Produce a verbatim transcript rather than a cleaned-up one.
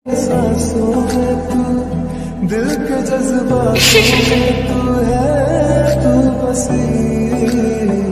सांसों में तू, दिल के जज्बातों में तू है, तू बसी